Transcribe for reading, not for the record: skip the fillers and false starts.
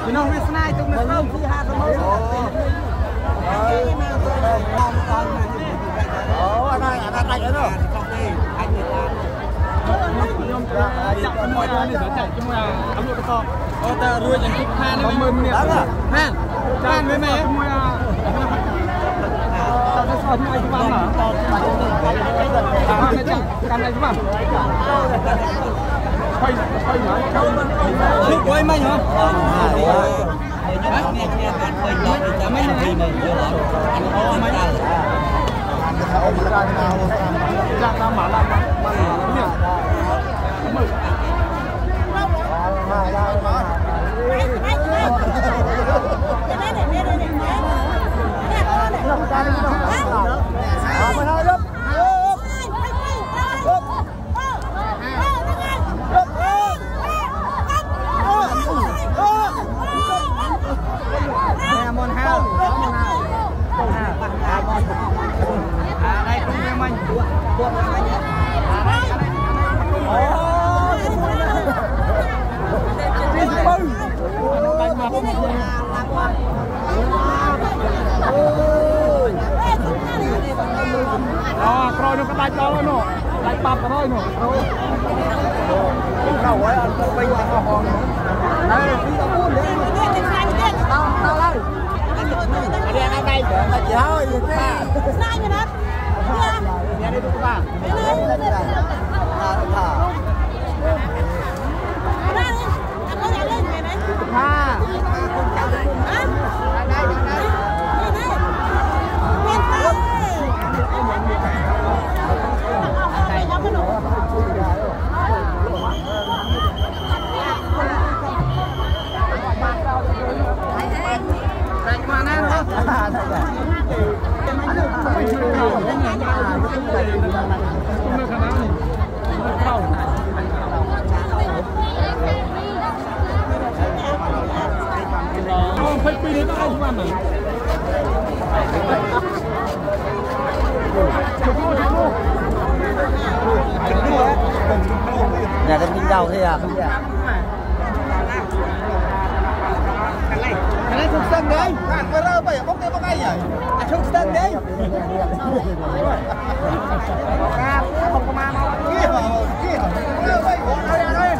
nó biết snai tung được không khi hạ không anh này ở đâu chặt cái mồi này để chặt cái mồi ấm được to ta ruồi chẳng kịp han nó mềm nè han với mẹ tao sẽ soi như anh chú bạn hả cam này chú bạn quay lúc quay mày hả rồi nó cái tay đó nó tay bắp cái đó nó khẩu ấy ăn cơm bánh ăn hòn đây tao đây đi ăn đây là chỉ hơi sai như đó nhà đi tụi ba nhà đem kinh đầu thế à? Cái này sân đấy. Cái rơ bảy bốc cái bốc ai vậy? À trong sân đấy. Không có ma mau. Kia kia. Rơ bảy. Đây.